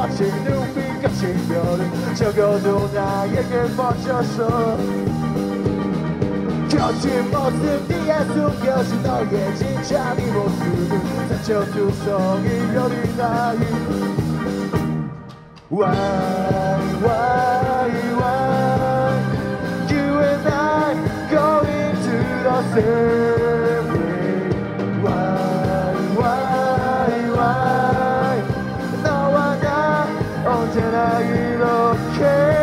마치 눈빛같이 별을 적어도 나에게 멈췄어 거친 모습 뒤에 숨겨진 너의 진짜 네 모습은 상처투성이 별이 나이 Why You and I going to the same way Why 너와 나 언제나 이렇게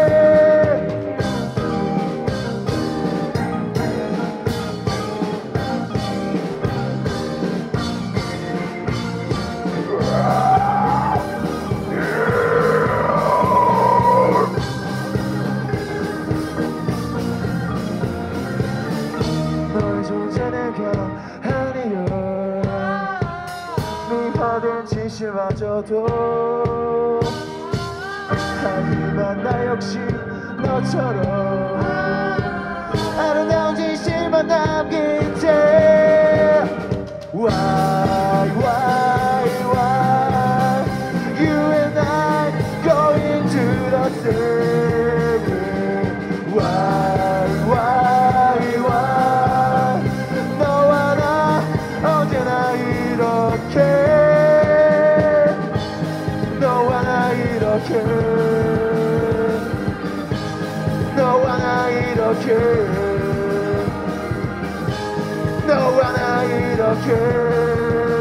너의 존재는 아니여 미화된 진실마저도 하지만 나 역시 너처럼 아름다운 진실만 남긴 채 Why You and I going to the same way Why 너와 나 언제나 이렇게 너와 나 이렇게 너와 나 이렇게 너와 나 이렇게